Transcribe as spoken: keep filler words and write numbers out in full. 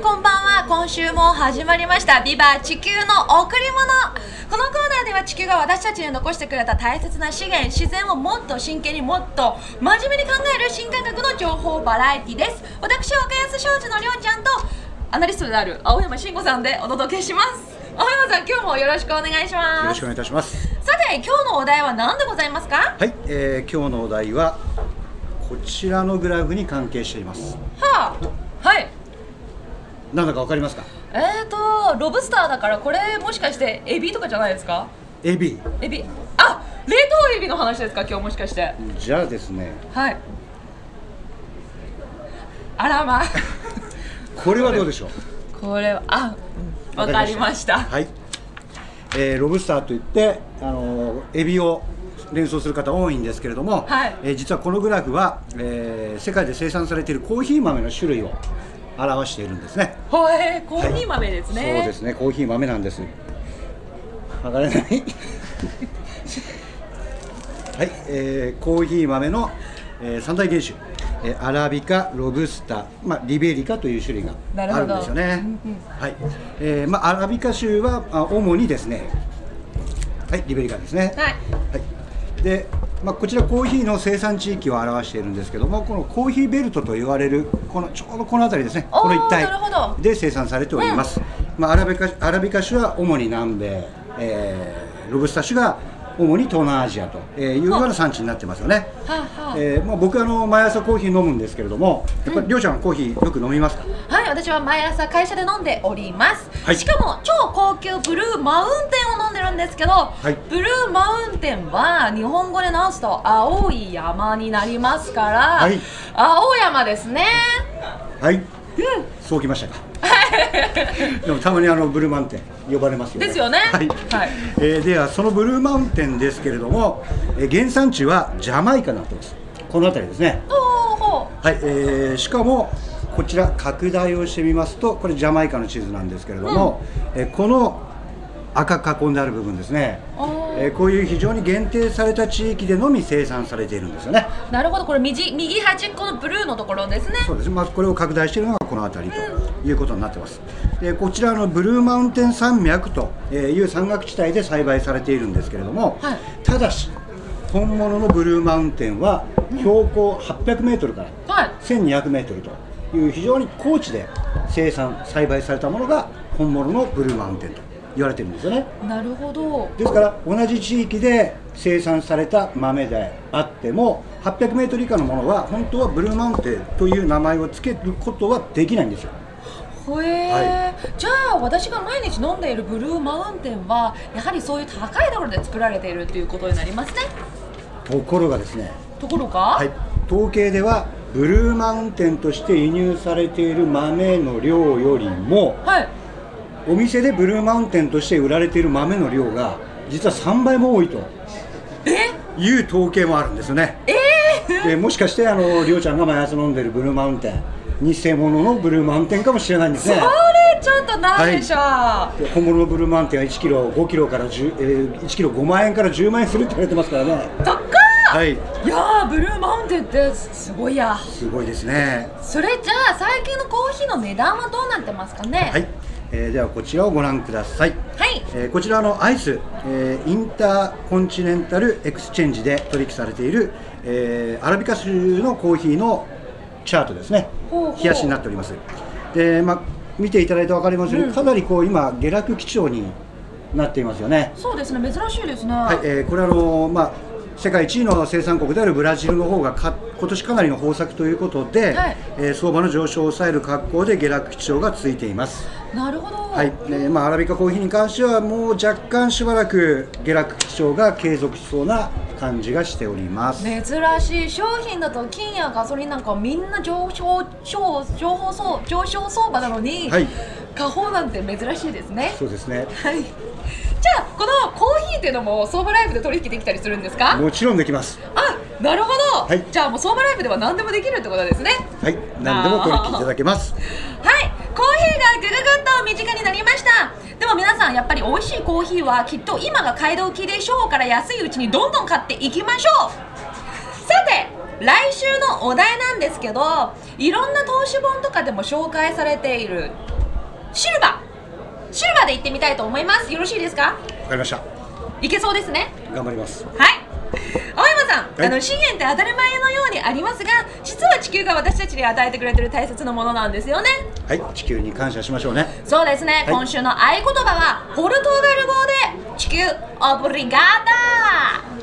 こんばんは。今週も始まりましたビバ地球の贈り物。このコーナーでは地球が私たちに残してくれた大切な資源、自然をもっと真剣にもっと真面目に考える新感覚の情報バラエティです。私は岡安商事のりょうちゃんとアナリストである青山慎吾さんでお届けします。青山さん、今日もよろしくお願いします。 よろしくお願いいたします。 さて、今日のお題は何でございますか？ はい、えー、今日のお題はこちらのグラフに関係しています。 はあ、はい。 なんだかわかりますか？ えーとロブスターだから、これもしかしてエビとかじゃないですか？ エビ。 エビ。あ、冷凍エビの話ですか、今日もしかして。 じゃあですね。 はい。あらまあ。 これはどうでしょう？ これはあ、うん、わかりました。 はい。えー、ロブスターといってあのー、エビを連想する方多いんですけれども、はい、えー、実はこのグラフは、えー、世界で生産されているコーヒー豆の種類を表しているんですね。 はい、コーヒー豆ですね。 はい、そうですね、コーヒー豆なんです。剥がれないはい、えー、コーヒー豆の、えー、三大原種、えー、アラビカ、ロブスター、まあ、リベリカという種類があるんですよね。はい、えーまあ、アラビカ種はあ主にですね、はい、リベリカですね。はい、はい、で、まあ、こちらコーヒーの生産地域を表しているんですけども、このコーヒーベルトと言われるこのちょうどこの辺りですね、この一帯で生産されております。うん、まあ、アラビカアラビカ種は主に南米、えー、ロブスター種が主に東南アジアというような産地になってますよね。えーまあ、僕はあの毎朝コーヒー飲むんですけれども、やっぱりりょうちゃんはコーヒーよく飲みますか？ はい、私は毎朝会社で飲んでおります。はい、しかも超高級ブルーマウンテンを飲んでるんですけど、はい、ブルーマウンテンは日本語で直すと青い山になりますから、はい、青山ですね。 はい、うん、そうきましたか。でもたまにあのブルーマウンテン呼ばれますよね。 ですよね。はい。 はい、えー、ではそのブルーマウンテンですけれども、えー、原産地はジャマイカになってます。この辺りですね。おほはい、えー、しかもこちら拡大をしてみますと、これジャマイカの地図なんですけれども、うん、えー、この赤囲んである部分ですね、えー、こういう非常に限定された地域でのみ生産されているんですよね。なるほど、 これ右、右端っこのブルーのところですね。 そうです、まあ、これを拡大しているのがこの辺りということになってます。でこちらのブルーマウンテン山脈という山岳地帯で栽培されているんですけれども、はい、ただし本物のブルーマウンテンは標高はっぴゃくメートルからせんにひゃくメートルという非常に高地で生産栽培されたものが本物のブルーマウンテンと言われてるんですよね。 なるほど。 ですから同じ地域で生産された豆であってもはっぴゃくメートル以下のものは本当はブルーマウンテンという名前を付けることはできないんですよ。 へえ、はい、じゃあ私が毎日飲んでいるブルーマウンテンはやはりそういう高いところで作られているということになりますね。 ところがですね、 ところが、 はい、統計ではブルーマウンテンとして輸入されている豆の量よりも、はい、お店でブルーマウンテンとして売られている豆の量が実はさんばいも多いという統計もあるんですよね。えー、でもしかしてあのりょうちゃんが毎朝飲んでるブルーマウンテン偽物のブルーマウンテンかもしれないんですね。 それちょっとないでしょう、はい、 本物のブルーマウンテンはいちキロごキロからじゅう、えー、いちキロごまんえんからじゅうまんえんするって言われてますからね。 高っ、はい、いやーブルーマウンテンってすごいや。 すごいですね。 それじゃあ最近のコーヒーの値段はどうなってますかね？ はい、えー、ではこちらをご覧ください。はい、えー、こちらのアイス、えー、インターコンチネンタルエクスチェンジで取引されている、えー、アラビカ種のコーヒーのチャートですね。ほうほう、冷やしになっております。で、まあ、見ていただいて分かりますように、うん、かなりこう今下落基調になっていますよね。 そうですね、珍しいですね。 はい、えー、これはあのー、まあ世界一位の生産国であるブラジルの方がか今年かなりの豊作ということで、はい、えー、相場の上昇を抑える格好で下落基調が続いています。 なるほど。 はい、えーまあ、アラビカコーヒーに関してはもう若干しばらく下落基調が継続しそうな感じがしております。 珍しい商品だと金やガソリンなんかみんな上昇上上昇相上昇相場なのに、はい、下方なんて珍しいですね。 そうですね。 はい。じゃあこのコーヒーっていうのも相場ライブで取引できたりするんですか？ もちろんできます。 あ、なるほど、はい、じゃあもう相場ライブでは何でもできるってことですね。 はい、何でも取引いただけます。 はい、コーヒーがぐぐぐっと身近になりました。でも皆さんやっぱり美味しいコーヒーはきっと今が買い時でしょうから、安いうちにどんどん買っていきましょう。さて来週のお題なんですけど、いろんな投資本とかでも紹介されているシルバーシルバーで行ってみたいと思います。よろしいですか？ わかりました。 いけそうですね。 頑張ります。 はい。青山さん、はい、あの資源って当たり前のようにありますが、実は地球が私たちに与えてくれてる大切なものなんですよね。 はい、地球に感謝しましょうね。 そうですね、はい、今週の合言葉はポルトガル語で地球オブリガータ。